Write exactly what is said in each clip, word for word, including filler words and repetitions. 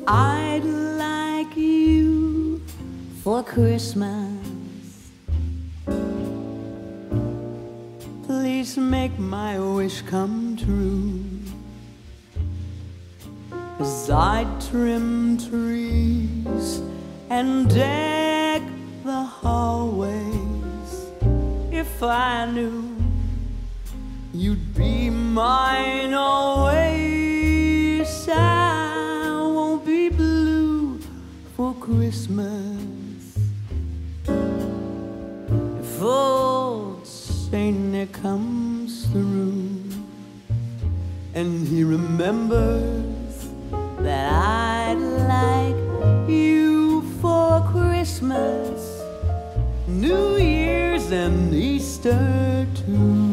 I'd like you for Christmas. Please make my wish come true. 'Cause I'd trim trees and deck the hallways if I knew you'd be mine always. I won't be blue for Christmas if old Saint Nick comes through and he remembers that I'd like you for Christmas, New Year's and Easter too.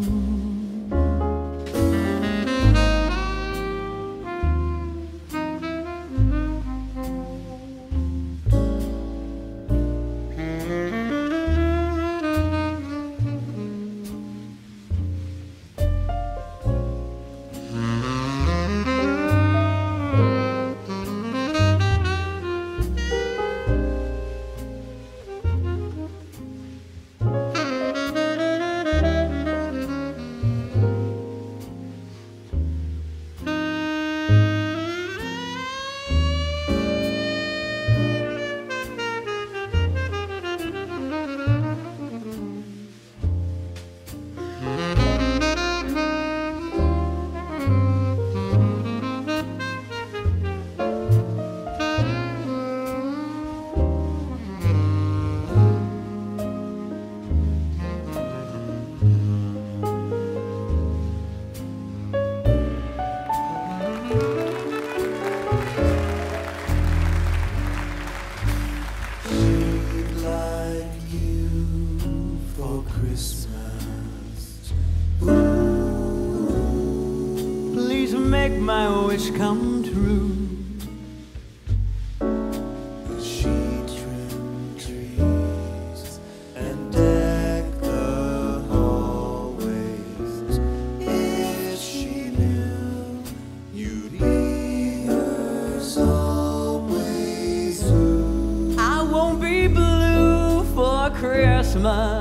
Please make my wish come true. She trimmed trees and decked the hallways. If she knew you'd be hers always. I won't be blue for Christmas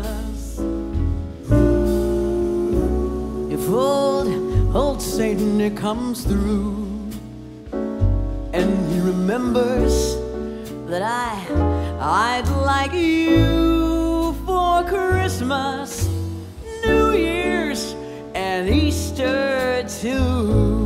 if old, old Saint Nick comes through and he remembers that I, I'd like you for Christmas, New Year's and Easter too.